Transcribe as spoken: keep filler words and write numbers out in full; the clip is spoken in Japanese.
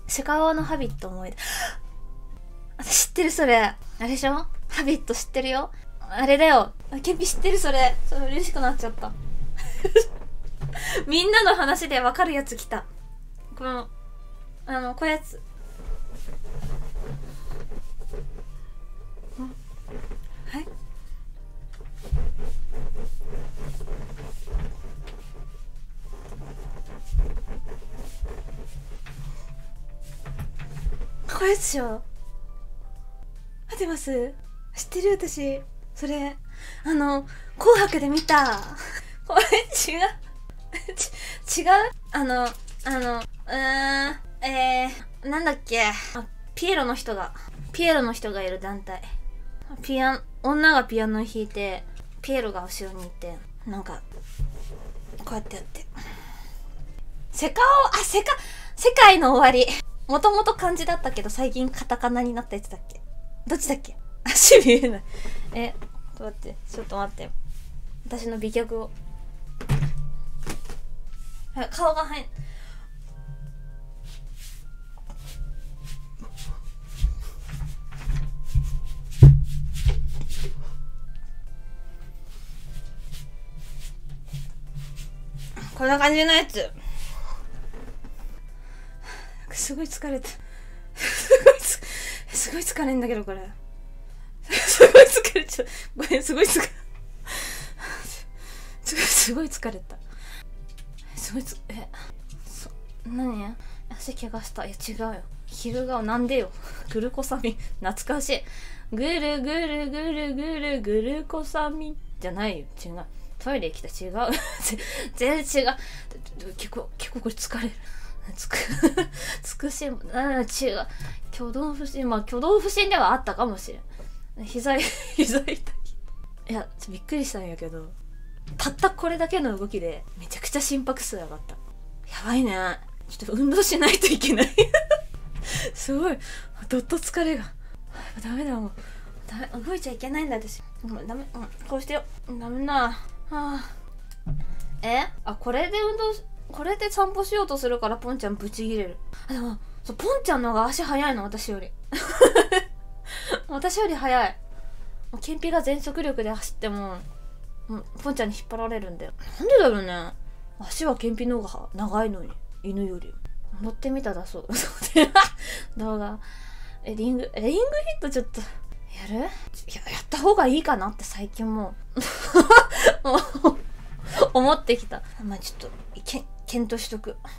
セカオワのハビット思い出。知ってるそれ。あれでしょ？ハビット知ってるよ。あれだよ。ケンピ知ってるそれ。それ嬉しくなっちゃった。みんなの話でわかるやつ来た。この、あの、こういうやつ。はい。これでしょ。合ってます？知ってる私。それ、あの、紅白で見た。これ違うち違うあの、あの、うーん、えー、なんだっけ。あ、ピエロの人が、ピエロの人がいる団体。ピアノ、女がピアノを弾いて、ピエロが後ろにいて、なんか、こうやってやって。セカオ、あ、セカ、世界の終わり。もともと漢字だったけど、最近カタカナになったやつだっけ？どっちだっけ？足見えない。え、どうやって、ちょっと待って。私の美脚を。顔が入ん。こんな感じのやつ。すごい疲れた。すごいつ、すごい疲れんだけどこれ。すごい疲れちゃう。ごめん、すごい疲れ。すごい疲れた。すごいつ、え、そ、何？足怪我した。いや違うよ。昼顔なんでよ。グルコサミン。懐かしい。ぐるぐるぐるぐるぐるコサミン。じゃないよ。違う。トイレ来た。違う。全然違う。結構、結構これ疲れる。つく、つくし、うん、違う。挙動不審。まあ、挙動不審ではあったかもしれん。膝、膝痛い。いや、びっくりしたんやけど、たったこれだけの動きで、めちゃくちゃ心拍数上がった。やばいね。ちょっと運動しないといけない。すごい。どっと疲れが。ダメだ、もう。ダメ、動いちゃいけないんだ、私。ダメ、うん、こうしてよ。ダメな。はあ。え？あ、これで運動し、これで散歩しようとするからポンちゃんブチギレる。あ、でも、そう、ポンちゃんの方が足速いの、私より。私より速い。ケンピが全速力で走っても、もうポンちゃんに引っ張られるんだよ。なんでだろうね。足はケンピの方が長いのに、犬より。乗ってみただそう。動画。え、リング、リングヒットちょっと、やる？いや、やった方がいいかなって最近もう、思ってきた。まあちょっと、けん、検討しとく。